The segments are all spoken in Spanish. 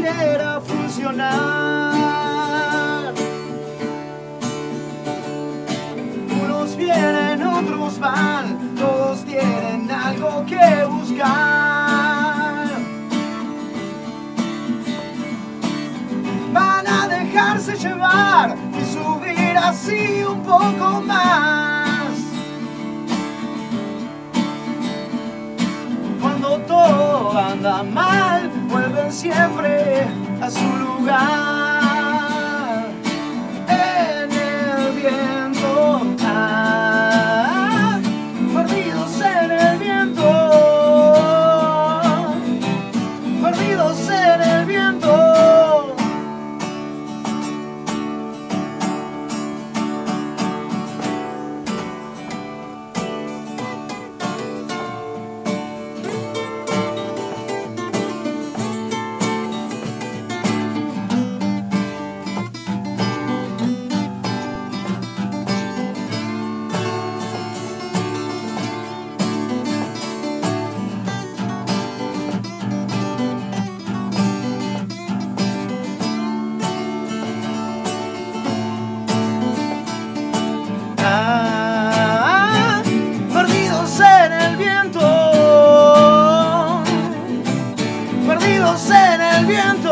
quiera funcionar. Unos vienen, otros van, todos tienen algo que buscar. Van a dejarse llevar y subir así un poco más. Cuando todo anda mal, vuelven siempre a su lugar. En el viento, perdidos en el viento, perdidos en el viento. Perdidos en el viento, perdidos en el viento.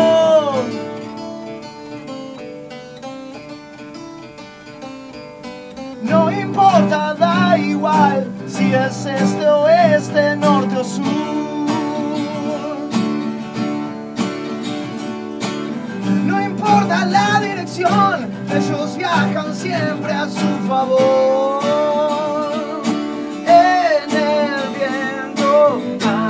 No importa, da igual si es este, oeste, norte o sur. No importa la dirección, ellos viajan siempre a su favor. En el viento.